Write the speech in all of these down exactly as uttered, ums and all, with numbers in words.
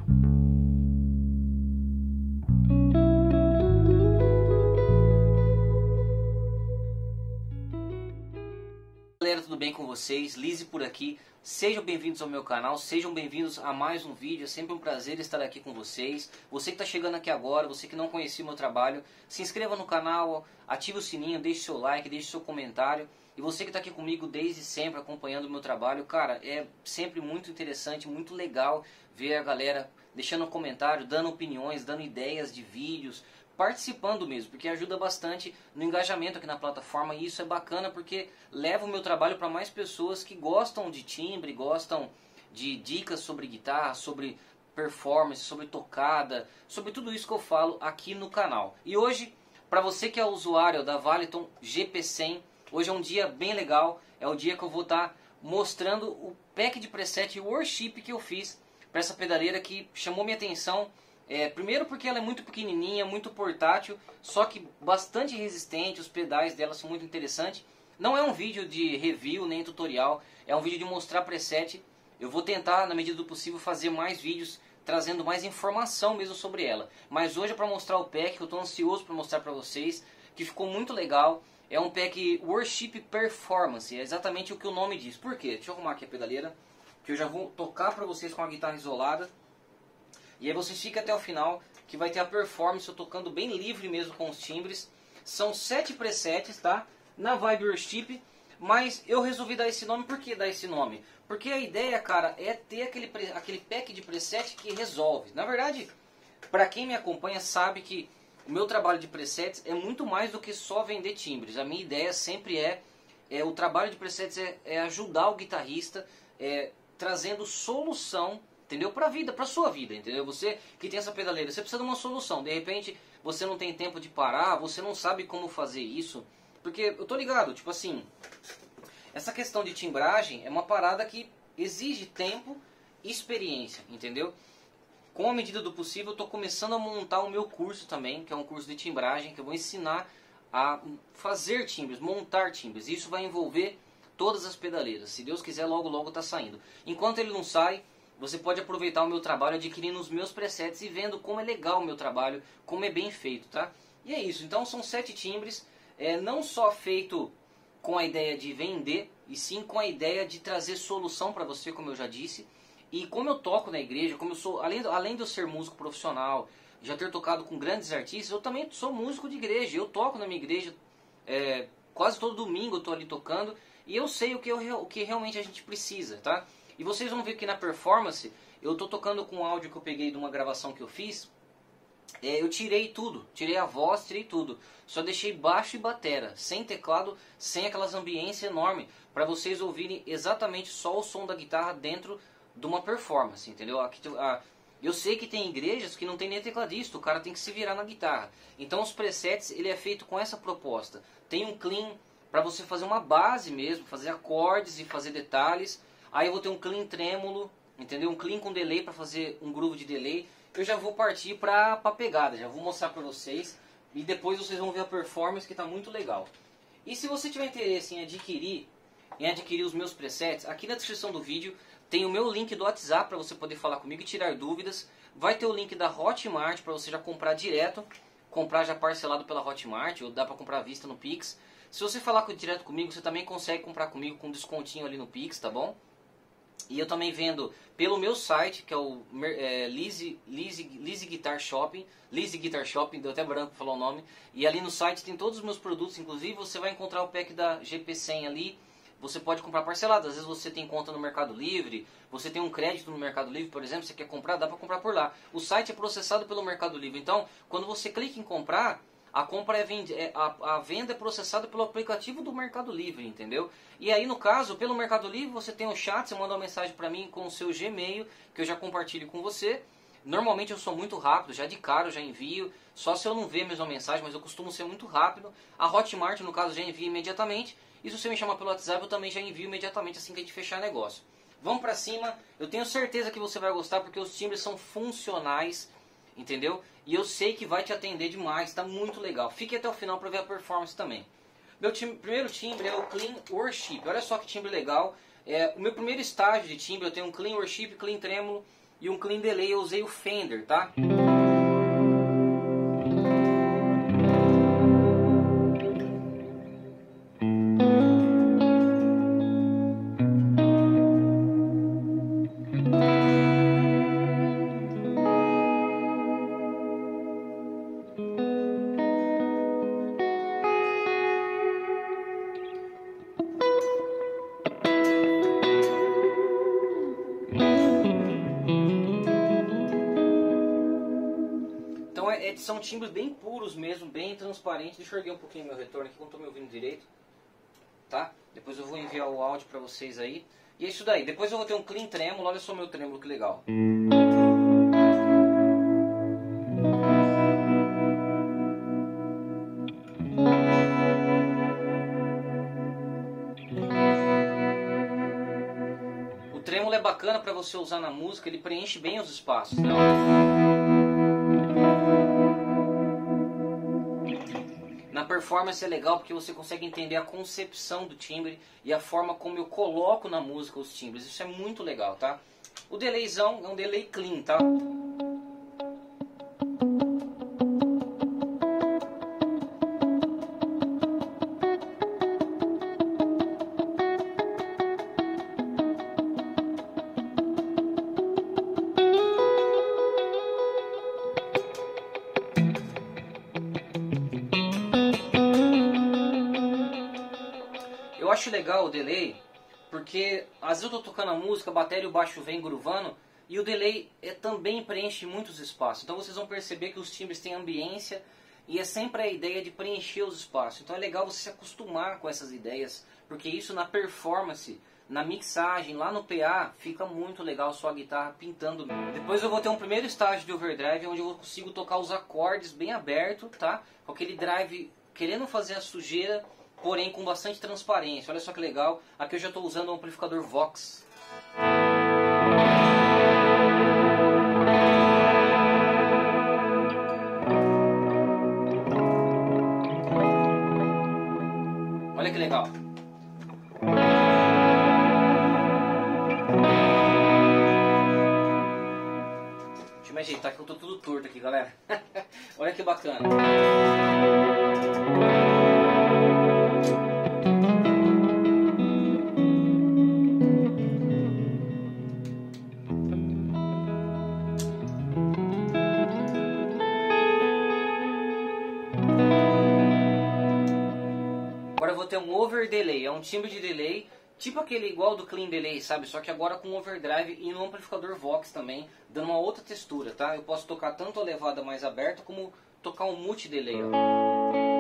Galera, tudo bem com vocês? Lise por aqui. Sejam bem-vindos ao meu canal, sejam bem-vindos a mais um vídeo. É sempre um prazer estar aqui com vocês. Você que está chegando aqui agora, você que não conhecia o meu trabalho, se inscreva no canal, ative o sininho, deixe seu like, deixe seu comentário. E você que está aqui comigo desde sempre acompanhando o meu trabalho, cara, é sempre muito interessante, muito legal ver a galera deixando um comentário, dando opiniões, dando ideias de vídeos, participando mesmo, porque ajuda bastante no engajamento aqui na plataforma, e isso é bacana porque leva o meu trabalho para mais pessoas que gostam de timbre, gostam de dicas sobre guitarra, sobre performance, sobre tocada, sobre tudo isso que eu falo aqui no canal. E hoje, para você que é usuário da Valiton G P cem, hoje é um dia bem legal, é o dia que eu vou estar tá mostrando o pack de preset Worship que eu fiz para essa pedaleira que chamou minha atenção. É, primeiro porque ela é muito pequenininha, muito portátil, só que bastante resistente, os pedais dela são muito interessantes. Não é um vídeo de review nem tutorial, é um vídeo de mostrar preset. Eu vou tentar, na medida do possível, fazer mais vídeos trazendo mais informação mesmo sobre ela. Mas hoje é para mostrar o pack, que eu estou ansioso para mostrar para vocês, que ficou muito legal. É um pack Worship Performance, é exatamente o que o nome diz. Por quê? Deixa eu arrumar aqui a pedaleira, que eu já vou tocar para vocês com a guitarra isolada. E aí vocês ficam até o final, que vai ter a performance, eu tocando bem livre mesmo com os timbres. São sete presets, tá? Na vibe Worship, mas eu resolvi dar esse nome. Por que dar esse nome? Porque a ideia, cara, é ter aquele, aquele pack de preset que resolve. Na verdade, para quem me acompanha sabe que o meu trabalho de presets é muito mais do que só vender timbres. A minha ideia sempre é, é o trabalho de presets é, é ajudar o guitarrista, é, trazendo solução, entendeu? Para a vida, para sua vida, entendeu? Você que tem essa pedaleira, você precisa de uma solução. De repente, você não tem tempo de parar, você não sabe como fazer isso. Porque eu tô ligado, tipo assim, essa questão de timbragem é uma parada que exige tempo e experiência, entendeu? Com a medida do possível, eu tô começando a montar o meu curso também, que é um curso de timbragem, que eu vou ensinar a fazer timbres, montar timbres. Isso vai envolver todas as pedaleiras. Se Deus quiser, logo logo tá saindo. Enquanto ele não sai, você pode aproveitar o meu trabalho adquirindo os meus presets e vendo como é legal o meu trabalho, como é bem feito, tá? E é isso, então são sete timbres, é, não só feito com a ideia de vender, e sim com a ideia de trazer solução para você, como eu já disse. E como eu toco na igreja, como eu sou, além, além de eu ser músico profissional, já ter tocado com grandes artistas, eu também sou músico de igreja. Eu toco na minha igreja, é, quase todo domingo eu estou ali tocando, e eu sei o que, eu, o que realmente a gente precisa, tá? E vocês vão ver que na performance, eu estou tocando com um áudio que eu peguei de uma gravação que eu fiz. É, eu tirei tudo, tirei a voz, tirei tudo. Só deixei baixo e batera, sem teclado, sem aquelas ambiências enormes, para vocês ouvirem exatamente só o som da guitarra dentro de uma performance, entendeu? Aqui, a, eu sei que tem igrejas que não tem nem tecladista, o cara tem que se virar na guitarra. Então os presets, ele é feito com essa proposta. Tem um clean para você fazer uma base mesmo, fazer acordes e fazer detalhes. Aí eu vou ter um clean trêmulo, entendeu? Um clean com delay para fazer um groove de delay. Eu já vou partir para a pegada, já vou mostrar para vocês. E depois vocês vão ver a performance, que está muito legal. E se você tiver interesse em adquirir, em adquirir os meus presets, aqui na descrição do vídeo tem o meu link do WhatsApp para você poder falar comigo e tirar dúvidas. Vai ter o link da Hotmart para você já comprar direto, comprar já parcelado pela Hotmart, ou dá para comprar à vista no Pix. Se você falar direto comigo, você também consegue comprar comigo com descontinho ali no Pix, tá bom? E eu também vendo pelo meu site, que é o é, Lise, Lise, Lise Guitar Shopping, Lise Guitar Shopping, deu até branco pra falar o nome. E ali no site tem todos os meus produtos, inclusive você vai encontrar o pack da G P cem ali. Você pode comprar parcelado, às vezes você tem conta no Mercado Livre, você tem um crédito no Mercado Livre, por exemplo, você quer comprar, dá pra comprar por lá. O site é processado pelo Mercado Livre, então quando você clica em comprar, a compra é, vend... a, a venda é processada pelo aplicativo do Mercado Livre, entendeu? E aí no caso, pelo Mercado Livre, você tem o chat, você manda uma mensagem para mim com o seu Gmail, que eu já compartilho com você. Normalmente eu sou muito rápido, já de cara eu já envio, só se eu não ver a mesma mensagem, mas eu costumo ser muito rápido. A Hotmart, no caso, já envia imediatamente. E se você me chamar pelo WhatsApp, eu também já envio imediatamente assim que a gente fechar negócio. Vamos pra cima, eu tenho certeza que você vai gostar, porque os timbres são funcionais, entendeu? E eu sei que vai te atender demais, tá muito legal. Fique até o final para ver a performance também. Meu time, primeiro timbre é o Clean Worship. Olha só que timbre legal. É, o meu primeiro estágio de timbre, eu tenho um Clean Worship, Clean Trêmulo. e um clean delay eu usei o Fender, tá? Então é, é, são timbres bem puros mesmo, bem transparentes. Deixa eu erguer um pouquinho meu retorno aqui, que eu não estou me ouvindo direito. Tá? Depois eu vou enviar o áudio para vocês aí. E é isso daí. Depois eu vou ter um clean trêmulo. Olha só o meu trêmulo, que legal. O trêmulo é bacana para você usar na música. Ele preenche bem os espaços, né? Na performance é legal porque você consegue entender a concepção do timbre e a forma como eu coloco na música os timbres. Isso é muito legal, tá? O delayzão é um delay clean, tá? Eu acho legal o delay, porque às vezes eu tô tocando a música, a bateria e o baixo vem groovando, e o delay é, também preenche muitos espaços. Então vocês vão perceber que os timbres têm ambiência, e é sempre a ideia de preencher os espaços. Então é legal você se acostumar com essas ideias, porque isso na performance, na mixagem, lá no P A, fica muito legal sua guitarra pintando. Depois eu vou ter um primeiro estágio de overdrive, onde eu consigo tocar os acordes bem aberto, tá? Com aquele drive querendo fazer a sujeira, porém com bastante transparência. Olha só que legal. Aqui eu já estou usando um amplificador Vox. Olha que legal. Deixa eu me ajeitar que eu estou tudo torto aqui, galera. Olha que bacana. Agora eu vou ter um over delay, é um timbre de delay, tipo aquele igual do clean delay, sabe? Só que agora com overdrive e no amplificador Vox também, dando uma outra textura, tá? Eu posso tocar tanto a levada mais aberta como tocar um multi delay, ó.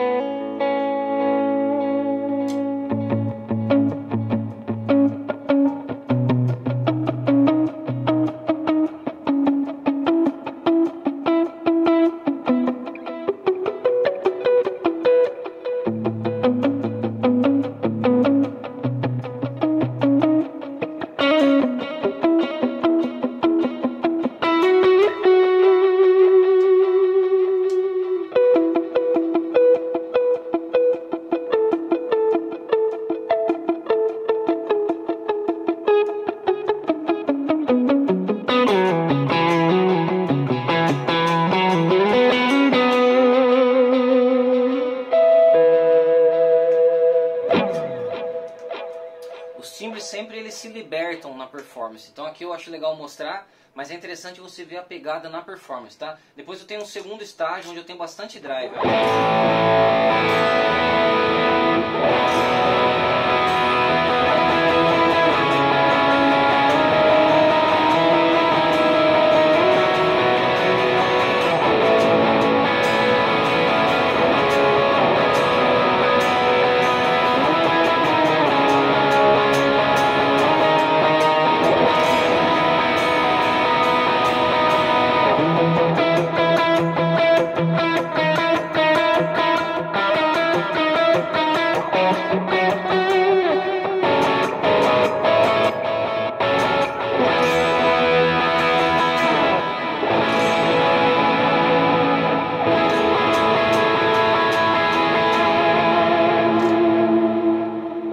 Os timbres sempre eles se libertam na performance. Então aqui eu acho legal mostrar, mas é interessante você ver a pegada na performance, tá? Depois eu tenho um segundo estágio onde eu tenho bastante drive.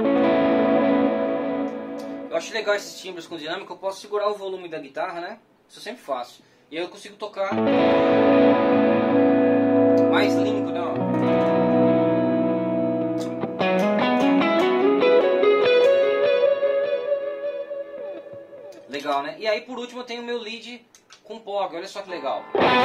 Eu acho legal esses timbres com dinâmica, eu posso segurar o volume da guitarra, né? Isso eu sempre faço. E aí eu consigo tocar mais limpo, né? Legal, né? E aí por último eu tenho o meu lead com P O G, olha só que legal.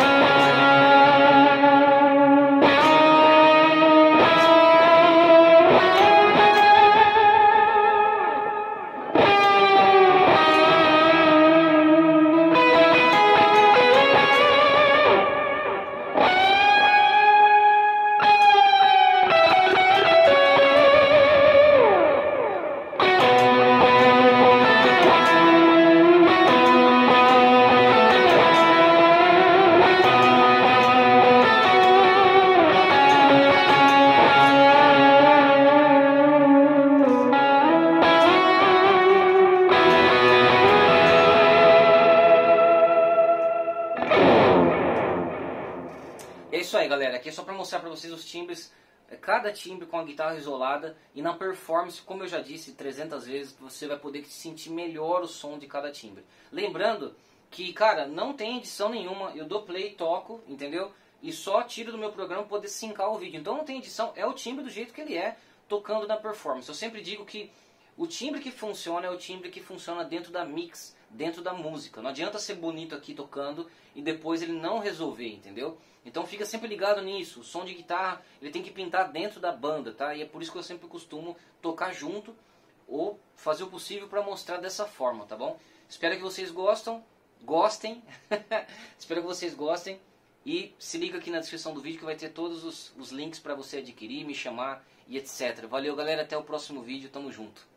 É isso aí, galera, aqui é só para mostrar para vocês os timbres, cada timbre com a guitarra isolada, e na performance, como eu já disse trezentas vezes, você vai poder sentir melhor o som de cada timbre. Lembrando que, cara, não tem edição nenhuma, eu dou play, toco, entendeu? E só tiro do meu programa para poder sincar o vídeo. Então não tem edição, é o timbre do jeito que ele é, tocando na performance. Eu sempre digo que o timbre que funciona é o timbre que funciona dentro da mix, dentro da música. Não adianta ser bonito aqui tocando e depois ele não resolver, entendeu? Então fica sempre ligado nisso. O som de guitarra ele tem que pintar dentro da banda, tá? E é por isso que eu sempre costumo tocar junto ou fazer o possível para mostrar dessa forma, tá bom? Espero que vocês gostam, gostem. Espero que vocês gostem. E se liga aqui na descrição do vídeo que vai ter todos os, os links para você adquirir, me chamar e etcétera. Valeu, galera. Até o próximo vídeo. Tamo junto.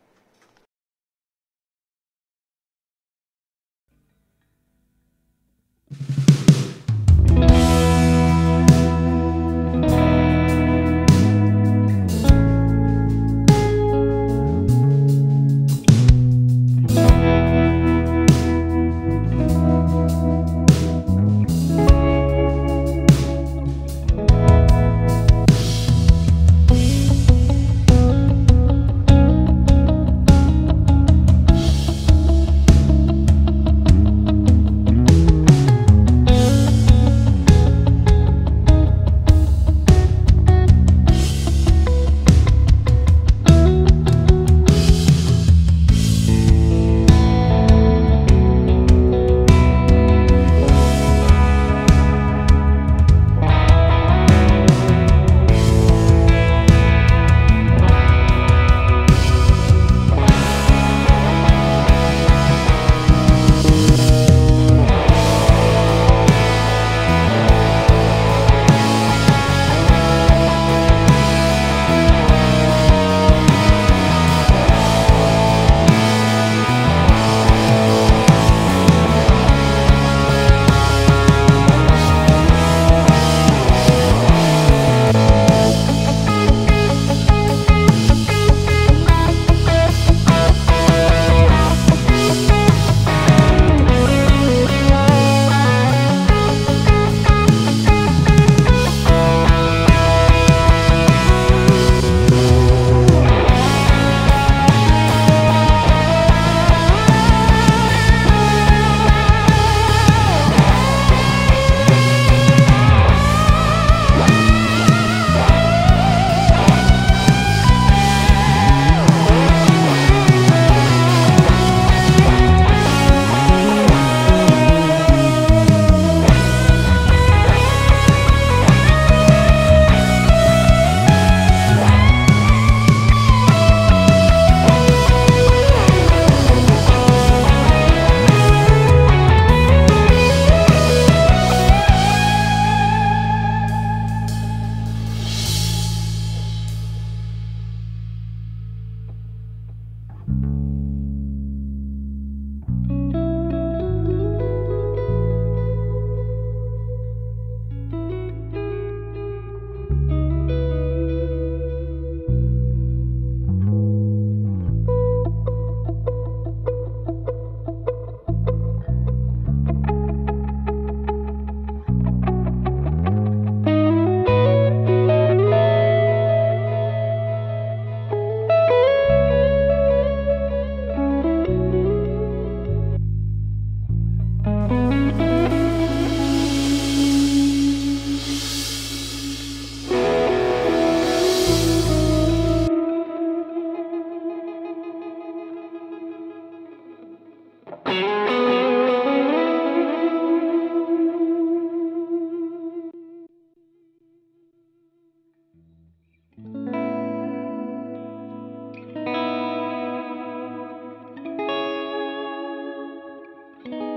Música